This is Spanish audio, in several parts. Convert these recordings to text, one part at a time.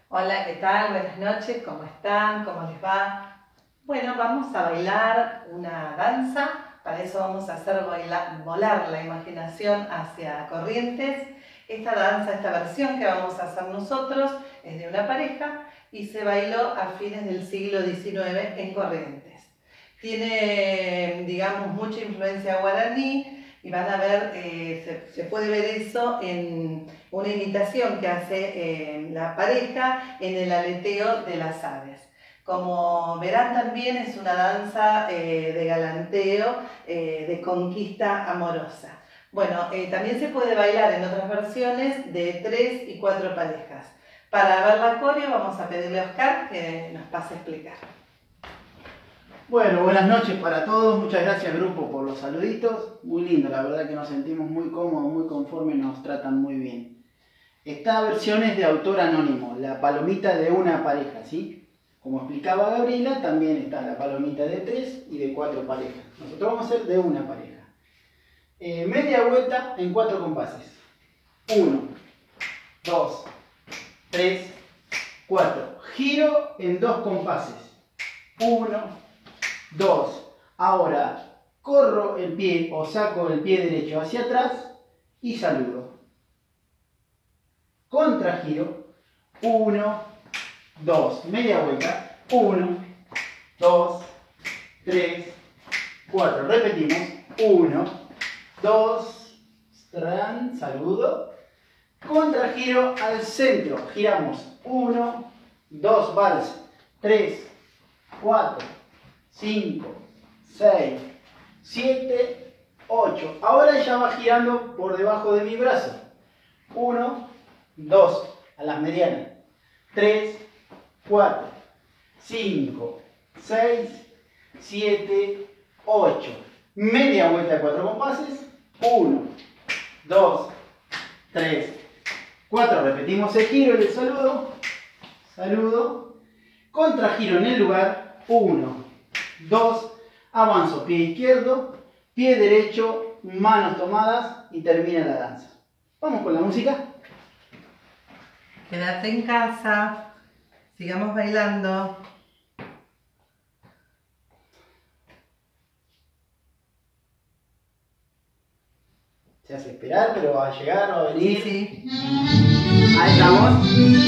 Hola, ¿qué tal? Buenas noches, ¿cómo están? ¿Cómo les va? Bueno, vamos a bailar una danza. Para eso vamos a hacer volar la imaginación hacia Corrientes. Esta danza, esta versión que vamos a hacer nosotros es de una pareja y se bailó a fines del siglo XIX en Corrientes. Tiene, digamos, mucha influencia guaraní. Y van a ver, se puede ver eso en una imitación que hace la pareja en el aleteo de las aves. Como verán también es una danza de galanteo, de conquista amorosa. Bueno, también se puede bailar en otras versiones de 3 y 4 parejas. Para ver la coreo vamos a pedirle a Oscar que nos pase a explicar. Bueno, buenas noches para todos, muchas gracias grupo por los saluditos, muy lindo, la verdad que nos sentimos muy cómodos, muy conformes, nos tratan muy bien. Esta versión es de autor anónimo, la palomita de una pareja, ¿sí? Como explicaba Gabriela, también está la palomita de 3 y de 4 parejas. Nosotros vamos a hacer de una pareja. Media vuelta en 4 compases. 1, 2, 3, 4. Giro en 2 compases. 1, 2. Ahora corro el pie o saco el pie derecho hacia atrás y saludo. Contragiro. 1, 2. Media vuelta. 1, 2, 3, 4. Repetimos. 1, 2, saludo. Contragiro al centro. Giramos. 1, 2, vals. 3, 4. 5, 6, 7, 8. Ahora ya va girando por debajo de mi brazo. 1, 2, a las medianas. 3, 4, 5, 6, 7, 8. Media vuelta de 4 compases. 1, 2, 3, 4. Repetimos el giro y el saludo. Saludo. Contragiro en el lugar. 1, 2, avanzo, pie izquierdo, pie derecho, manos tomadas y termina la danza. Vamos con la música. Quédate en casa, sigamos bailando. Se hace esperar, pero va a llegar, va a venir. Sí. Ahí estamos.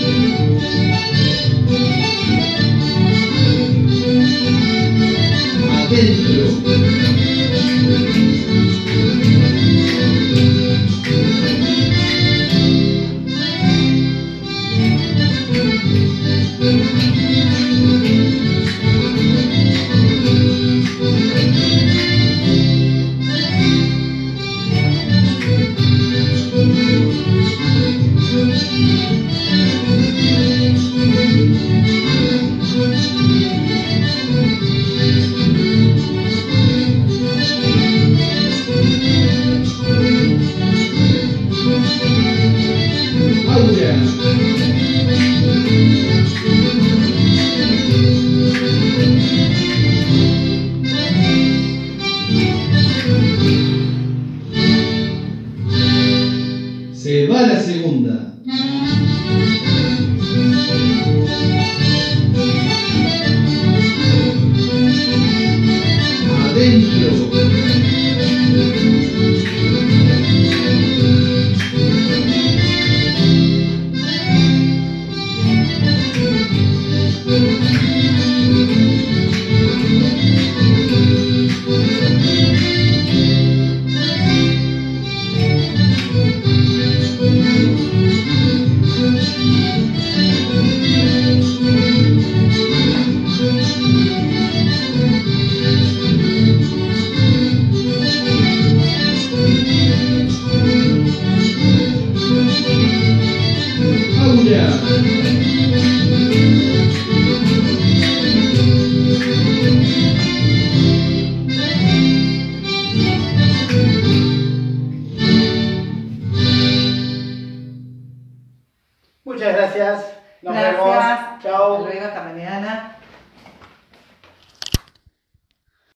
Se va la segunda. Adentro. Muchas gracias. Nos vemos. Gracias. Chao. Hasta luego, hasta mañana.